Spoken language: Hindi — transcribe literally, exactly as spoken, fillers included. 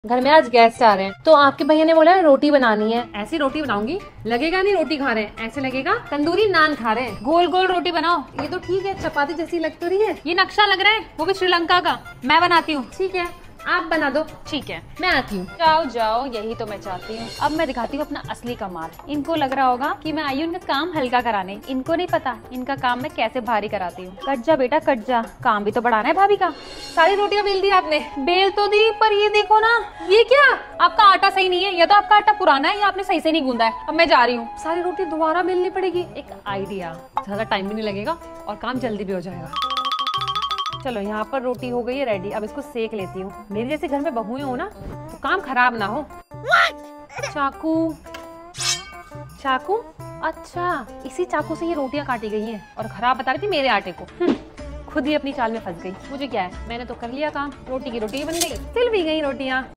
घर में आज गेस्ट आ रहे हैं तो आपके भैया ने बोला रोटी बनानी है। ऐसी रोटी बनाऊंगी, लगेगा नहीं रोटी खा रहे हैं, ऐसे लगेगा तंदूरी नान खा रहे हैं। गोल गोल रोटी बनाओ। ये तो ठीक है, चपाती जैसी लग तो रही है। ये नक्शा लग रहा है, वो भी श्रीलंका का। मैं बनाती हूँ। ठीक है, आप बना दो। ठीक है, मैं आती हूँ। जाओ जाओ, यही तो मैं चाहती हूँ। अब मैं दिखाती हूँ अपना असली कमाल। इनको लग रहा होगा कि मैं आई हूँ इनका काम हल्का कराने। इनको नहीं पता इनका काम मैं कैसे भारी कराती हूँ। कट जा बेटा कट जा, काम भी तो बढ़ाना है भाभी का। सारी रोटियां बेल दी आपने? बेल तो दी, पर ये देखो ना, ये क्या, आपका आटा सही नहीं है। या तो आपका आटा पुराना है या आपने सही से नहीं गूंदा है। अब मैं जा रही हूँ, सारी रोटी दोबारा बेलनी पड़ेगी। एक आइडिया, ज्यादा टाइम भी नहीं लगेगा और काम जल्दी भी हो जाएगा। चलो यहाँ पर रोटी हो गई है रेडी। अब इसको सेक लेती हूँ। मेरी जैसे घर में बहुएं हो ना तो काम खराब ना हो। चाकू चाकू, अच्छा इसी चाकू से ये रोटियां काटी गई हैं और खराब बता रही थी मेरे आटे को। खुद ही अपनी चाल में फंस गई। मुझे क्या है, मैंने तो कर लिया काम। रोटी की रोटी बन गई, सिल भी गई रोटियां।